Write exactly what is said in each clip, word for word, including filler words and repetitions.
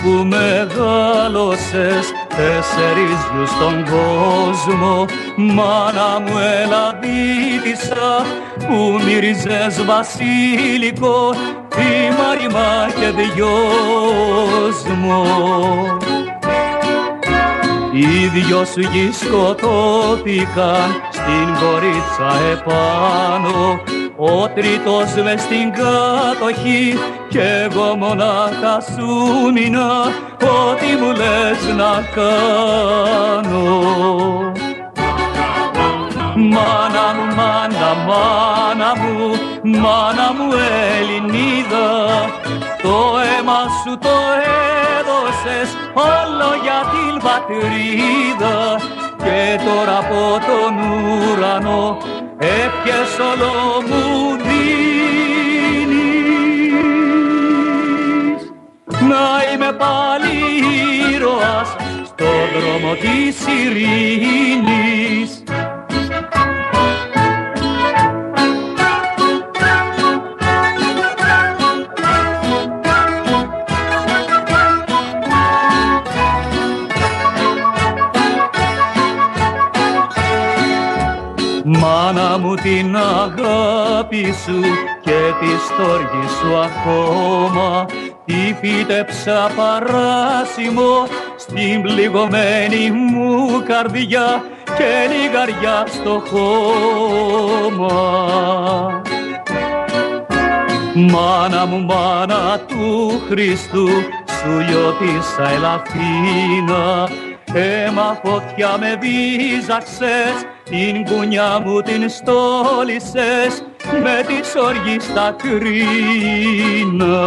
που μεγάλωσες, τέσσερις γιους στον κόσμο. Μάνα μου Ελλαδίτισσα, που μύριζες βασίλικο, θύμαριμα και δυόσμο. Οι δυο σου γη σκοτώθηκαν στην κορίτσα επάνω, ο τρίτος μες στην κατοχή κι εγώ μονάχα σου μείνα, ό,τι μου λες να κάνω. Μάνα μου, μάνα, μάνα μου, μάνα μου Ελληνίδα, το αίμα σου το έδωσες όλο για την πατρίδα, και τώρα από τον ουρανό έπιες όλο μου δίνεις. Να είμαι πάλι ήρωας στον δρόμο της ειρήνης. Μάνα μου, την αγάπη σου και τη στοργή σου ακόμα τη φύτεψα παράσημο στην πληγωμένη μου καρδιά και λιγαριά στο χώμα. Μάνα μου, μάνα του Χριστού, σου λιώτησα ελαφίνα, αίμα φωτιά με βίζαξες, την κουνιά μου την στόλισες, με τη οργή στα κρίνα.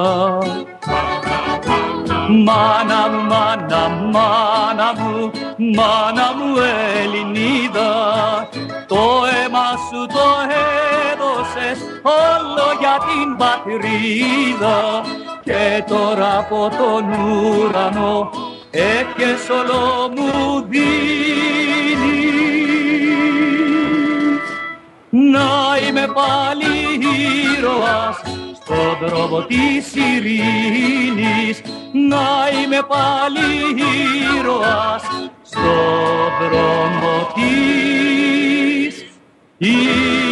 Μάνα μου, μάνα, μάνα μου, μάνα μου Ελληνίδα, το αίμα σου το έδωσες όλο για την πατρίδα, και τώρα από τον ουρανό έπιες όλο μου δίνεις. Να είμαι πάλι ήρωας στον δρόμο της ειρήνης, να είμαι πάλι ήρωας στον δρόμο της ειρήνης.